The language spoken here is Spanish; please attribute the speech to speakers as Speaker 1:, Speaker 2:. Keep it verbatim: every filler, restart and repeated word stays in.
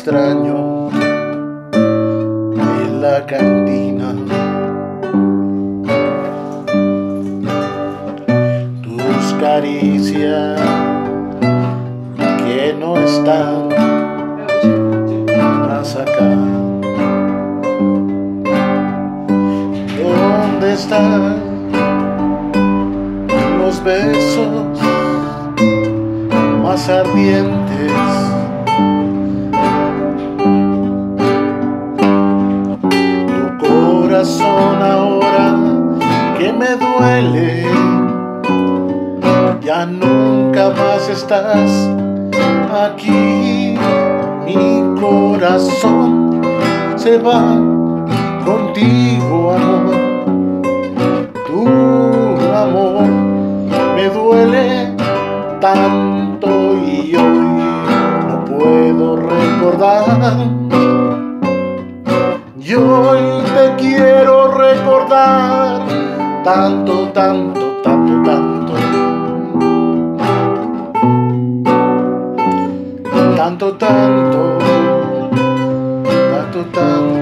Speaker 1: extraño en la cantina. Tus caricias que no están más acá. ¿Dónde están los besos más ardientes? Tu corazón ahora que me duele, ya nunca más estás aquí. Mi corazón se va contigo, amor. Tu amor me duele tanto y hoy no puedo recordar. Y hoy te quiero recordar tanto, tanto, tanto, tanto. Tanto, tanto, tanto, tanto.